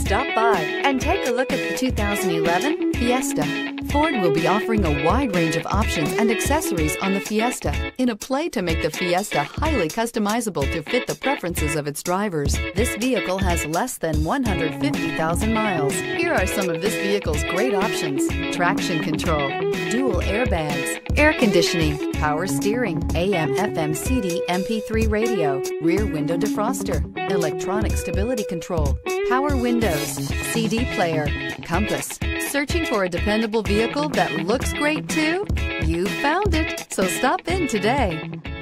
Stop by and take a look at the 2011 Fiesta. Ford will be offering a wide range of options and accessories on the Fiesta in a play to make the Fiesta highly customizable to fit the preferences of its drivers. This vehicle has less than 150,000 miles. Here are some of this vehicle's great options: traction control, dual airbags, air conditioning, power steering, AM/FM CD MP3 radio, rear window defroster, electronic stability control, power windows, CD player, compass. Searching for a dependable vehicle that looks great too? You found it, so stop in today.